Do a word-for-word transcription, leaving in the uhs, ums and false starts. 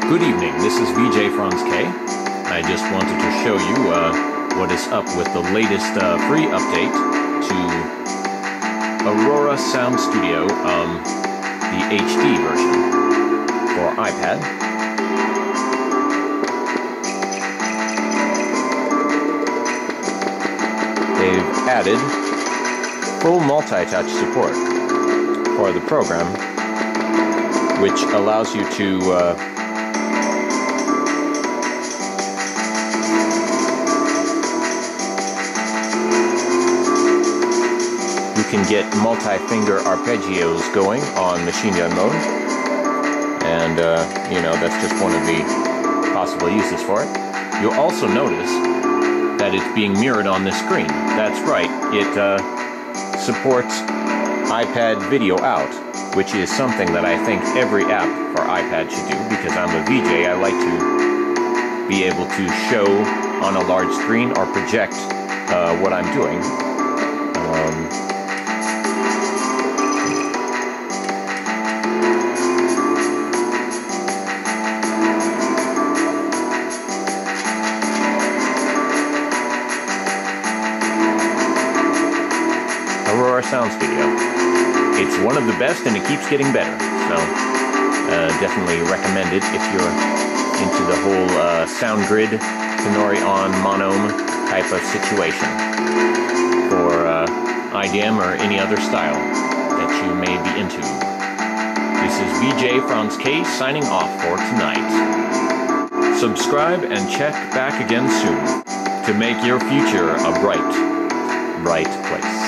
Good evening, this is V J Franz K. I just wanted to show you uh, what is up with the latest uh, free update to Aurora Sound Studio, um, the H D version for iPad. They've added full multi-touch support for the program, which allows you to uh, you can get multi-finger arpeggios going on machine gun mode, and uh, you know, that's just one of the possible uses for it. You'll also notice that it's being mirrored on the screen. That's right, it uh, supports iPad video out, which is something that I think every app for iPad should do, because I'm a V J. I like to be able to show on a large screen or project uh, what I'm doing. Um, Aurora Sound Studio. It's one of the best, and it keeps getting better, so uh, definitely recommend it if you're into the whole uh, sound grid, Tenori on monome type of situation for uh, I D M or any other style that you may be into. This is V J Franz K signing off for tonight. Subscribe and check back again soon to make your future a bright, bright place.